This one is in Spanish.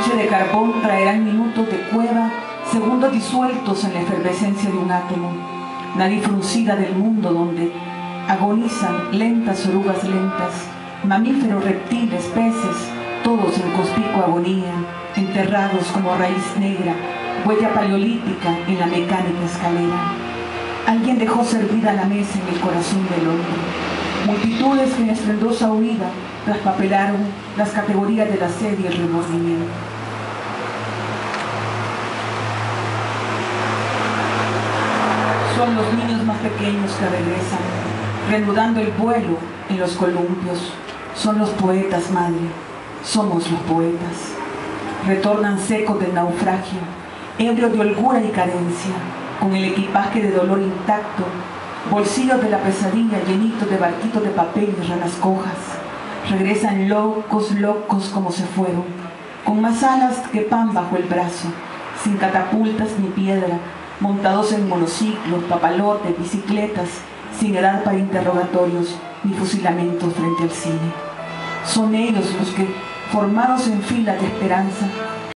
noche de carbón traerán minutos de cueva, segundos disueltos en la efervescencia de un átomo, nariz fruncida del mundo donde agonizan lentas orugas lentas, mamíferos, reptiles, peces, todos en conspicua agonía, enterrados como raíz negra, huella paleolítica en la mecánica escalera. Alguien dejó servida la mesa en el corazón del hombre. Multitudes que en estruendosa huida traspapelaron las categorías de la sed y el remordimiento. Son los niños más pequeños que regresan, reanudando el vuelo en los columpios. Son los poetas, madre, somos los poetas. Retornan secos del naufragio, ebrios de holgura y carencia, con el equipaje de dolor intacto, bolsillos de la pesadilla llenitos de barquitos de papel y ranas cojas. Regresan locos, locos como se fueron, con más alas que pan bajo el brazo, sin catapultas ni piedra, montados en monociclos, papalotes, bicicletas, sin edad para interrogatorios ni fusilamientos frente al cine. Son ellos los que, formados en filas de esperanza,